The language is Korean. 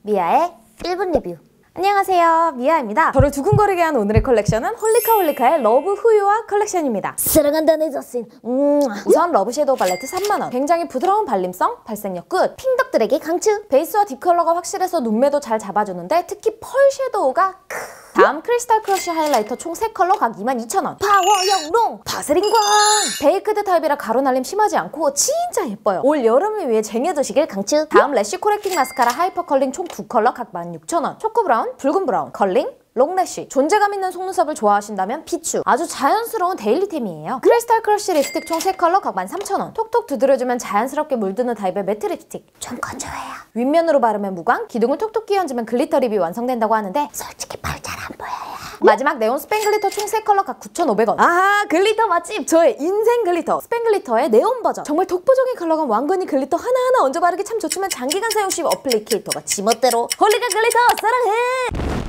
미아의 1분 리뷰. 안녕하세요, 미아입니다. 저를 두근거리게 한 오늘의 컬렉션은 홀리카홀리카의 러브 후유와 컬렉션입니다. 사랑한다 내 자신. 우선 러브 섀도우 팔레트 3만원. 굉장히 부드러운 발림성, 발색력 끝. 핑덕들에게 강추. 베이스와 딥 컬러가 확실해서 눈매도 잘 잡아주는데 특히 펄 섀도우가 다음 크리스탈 크러쉬 하이라이터 총 3컬러 각 22,000원. 파워 영롱 바스린 광! 베이크드 타입이라 가루날림 심하지 않고 진짜 예뻐요. 올 여름을 위해 쟁여두시길 강추. 다음 래쉬 코렉팅 마스카라 하이퍼 컬링 총 2컬러 각 16,000원. 초코 브라운, 붉은 브라운, 컬링, 롱래쉬. 존재감 있는 속눈썹을 좋아하신다면 비추. 아주 자연스러운 데일리템이에요. 크리스탈 크러쉬 립스틱 총 3컬러 각 13,000원. 톡톡 두드려주면 자연스럽게 물드는 타입의 매트 립스틱. 좀 건조해요. 윗면으로 바르면 무광, 기둥을 톡톡 끼얹으면 글리터 립이 완성된다고 하는데 솔직히 발 잘 안 보여요. 마지막 네온 스팽 글리터 총 3컬러 각 9,500원. 아하, 글리터 맛집! 저의 인생 글리터! 스팽 글리터의 네온 버전. 정말 독보적인 컬러감 왕건이 글리터 하나하나 얹어 바르기 참 좋지만 장기간 사용 시 어플리케이터가 지멋대로 홀리카 글리터 사랑해!